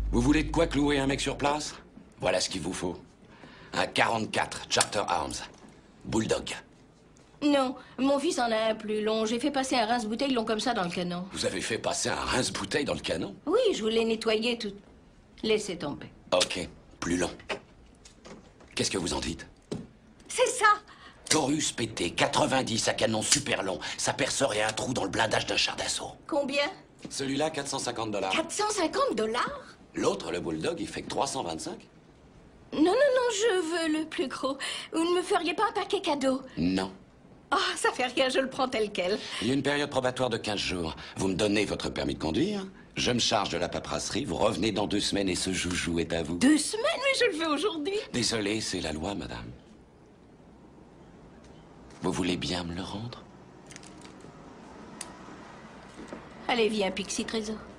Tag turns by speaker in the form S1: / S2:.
S1: Vous voulez de quoi clouer un mec sur place? Voilà ce qu'il vous faut. Un 44 Charter Arms. Bulldog.
S2: Non, mon fils en a un plus long. J'ai fait passer un rince-bouteille long comme ça dans le canon.
S1: Vous avez fait passer un rince-bouteille dans le canon?
S2: Oui, je voulais nettoyer tout. Laissez tomber.
S1: Ok, plus long. Qu'est-ce que vous en dites?
S2: C'est ça!
S1: Taurus PT, 90 à canon super long. Ça percerait un trou dans le blindage d'un char d'assaut.
S2: Combien?
S1: Celui-là, 450 $.
S2: 450 $?
S1: L'autre, le Bulldog, il fait que 325.
S2: Non, non, non, je veux le plus gros. Vous ne me feriez pas un paquet cadeau?
S1: Non.
S2: Ah, ça fait rien, je le prends tel quel.
S1: Il y a une période probatoire de 15 jours. Vous me donnez votre permis de conduire, je me charge de la paperasserie, vous revenez dans 2 semaines et ce joujou est à vous.
S2: 2 semaines? Mais je le fais aujourd'hui.
S1: Désolé, c'est la loi, madame. Vous voulez bien me le rendre?
S2: Allez, viens, Pixie Trésor.